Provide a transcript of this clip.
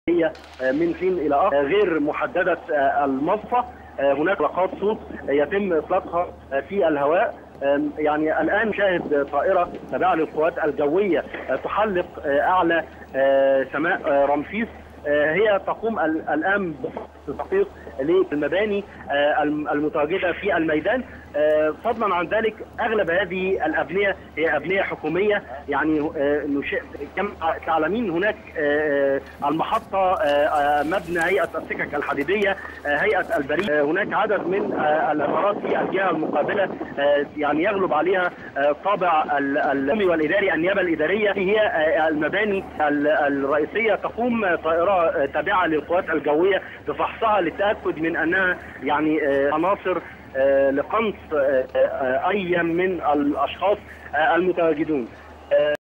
هي من حين الى اخر غير محدده المصفى. هناك لقاط صوت يتم اطلاقها في الهواء. يعني الان نشاهد طائره تابعه للقوات الجويه تحلق اعلى سماء رمسيس. هي تقوم الان بتحقيق للمباني المتواجده في الميدان. فضلا عن ذلك اغلب هذه الابنيه هي ابنيه حكوميه. يعني كما تعلمين هناك المحطه، مبنى هيئه السكك الحديديه، هيئه البريد. هناك عدد من العمارات في الجهه المقابله يعني يغلب عليها طابع الحكومي والاداري. النيابه الاداريه هي المباني الرئيسيه. تقوم طائره تابعه للقوات الجويه بفحصها للتاكد من انها يعني عناصر لقنص اي من الاشخاص المتواجدون.